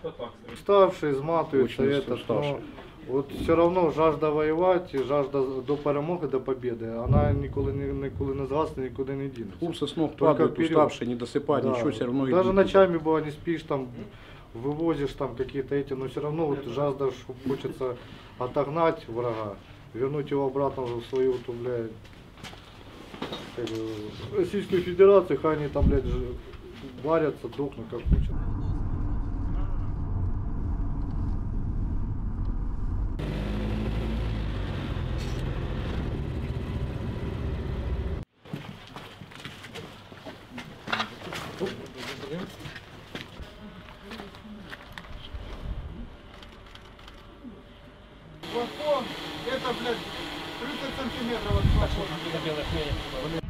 Уставшие, изматываются, Очень это, уставшие. но вот все равно жажда воювати, жажда до перемоги, до победи, вона ніколи не згасне, нікуди не дінеться. Курсы с ног Только падают, вперед. уставшие, не досыпать, Да. ничего, все равно Даже идут. ночами бывает не спишь, там вывозишь там какие-то эти, но все равно вот жажда, хочется отогнать врага, вернуть его обратно в свою, вот, блядь, Российскую Федерацию, хай они там, блядь, варятся, дохнут как хочет. Плафон, это, блядь, 30 сантиметров от плафона.